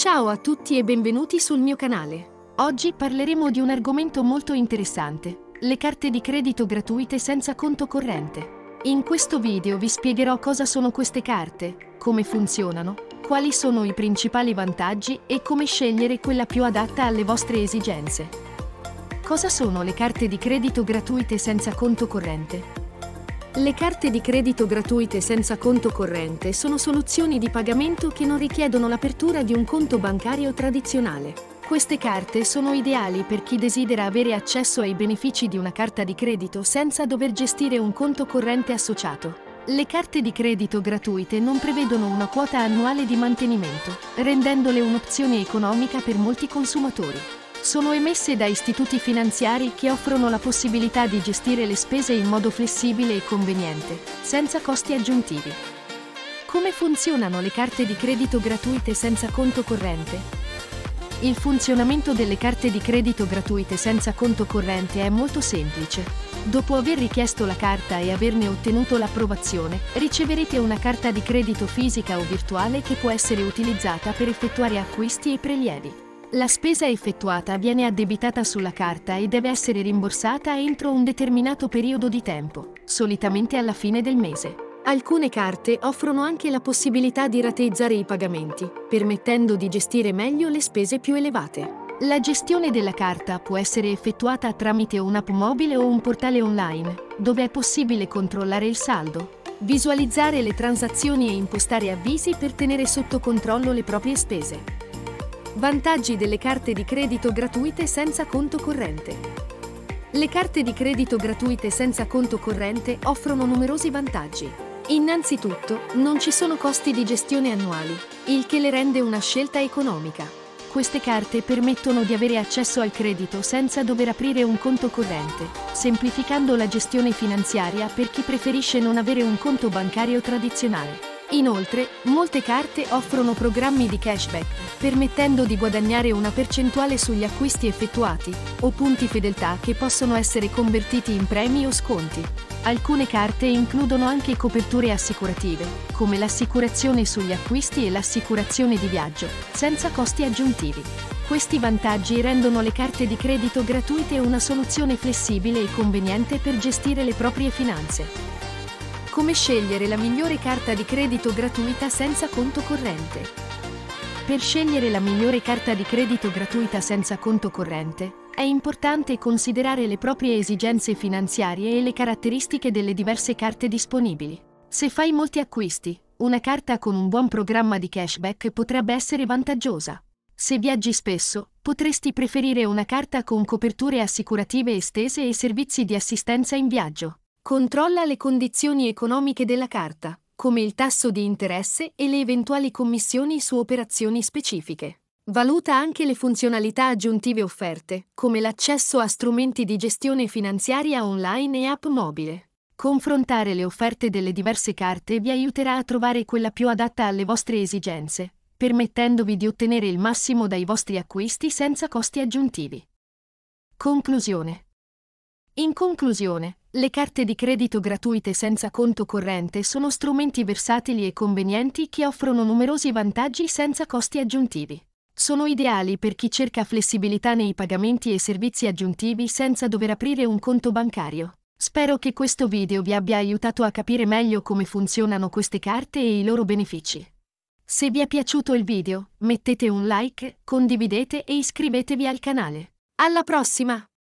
Ciao a tutti e benvenuti sul mio canale. Oggi parleremo di un argomento molto interessante, le carte di credito gratuite senza conto corrente. In questo video vi spiegherò cosa sono queste carte, come funzionano, quali sono i principali vantaggi e come scegliere quella più adatta alle vostre esigenze. Cosa sono le carte di credito gratuite senza conto corrente? Le carte di credito gratuite senza conto corrente sono soluzioni di pagamento che non richiedono l'apertura di un conto bancario tradizionale. Queste carte sono ideali per chi desidera avere accesso ai benefici di una carta di credito senza dover gestire un conto corrente associato. Le carte di credito gratuite non prevedono una quota annuale di mantenimento, rendendole un'opzione economica per molti consumatori. Sono emesse da istituti finanziari che offrono la possibilità di gestire le spese in modo flessibile e conveniente, senza costi aggiuntivi. Come funzionano le carte di credito gratuite senza conto corrente? Il funzionamento delle carte di credito gratuite senza conto corrente è molto semplice. Dopo aver richiesto la carta e averne ottenuto l'approvazione, riceverete una carta di credito fisica o virtuale che può essere utilizzata per effettuare acquisti e prelievi. La spesa effettuata viene addebitata sulla carta e deve essere rimborsata entro un determinato periodo di tempo, solitamente alla fine del mese. Alcune carte offrono anche la possibilità di rateizzare i pagamenti, permettendo di gestire meglio le spese più elevate. La gestione della carta può essere effettuata tramite un'app mobile o un portale online, dove è possibile controllare il saldo, visualizzare le transazioni e impostare avvisi per tenere sotto controllo le proprie spese. Vantaggi delle carte di credito gratuite senza conto corrente. Le carte di credito gratuite senza conto corrente offrono numerosi vantaggi. Innanzitutto, non ci sono costi di gestione annuali, il che le rende una scelta economica. Queste carte permettono di avere accesso al credito senza dover aprire un conto corrente, semplificando la gestione finanziaria per chi preferisce non avere un conto bancario tradizionale. Inoltre, molte carte offrono programmi di cashback, permettendo di guadagnare una percentuale sugli acquisti effettuati, o punti fedeltà che possono essere convertiti in premi o sconti. Alcune carte includono anche coperture assicurative, come l'assicurazione sugli acquisti e l'assicurazione di viaggio, senza costi aggiuntivi. Questi vantaggi rendono le carte di credito gratuite una soluzione flessibile e conveniente per gestire le proprie finanze. Come scegliere la migliore carta di credito gratuita senza conto corrente? Per scegliere la migliore carta di credito gratuita senza conto corrente, è importante considerare le proprie esigenze finanziarie e le caratteristiche delle diverse carte disponibili. Se fai molti acquisti, una carta con un buon programma di cashback potrebbe essere vantaggiosa. Se viaggi spesso, potresti preferire una carta con coperture assicurative estese e servizi di assistenza in viaggio. Controlla le condizioni economiche della carta, come il tasso di interesse e le eventuali commissioni su operazioni specifiche. Valuta anche le funzionalità aggiuntive offerte, come l'accesso a strumenti di gestione finanziaria online e app mobile. Confrontare le offerte delle diverse carte vi aiuterà a trovare quella più adatta alle vostre esigenze, permettendovi di ottenere il massimo dai vostri acquisti senza costi aggiuntivi. Conclusione. In conclusione, le carte di credito gratuite senza conto corrente sono strumenti versatili e convenienti che offrono numerosi vantaggi senza costi aggiuntivi. Sono ideali per chi cerca flessibilità nei pagamenti e servizi aggiuntivi senza dover aprire un conto bancario. Spero che questo video vi abbia aiutato a capire meglio come funzionano queste carte e i loro benefici. Se vi è piaciuto il video, mettete un like, condividete e iscrivetevi al canale. Alla prossima!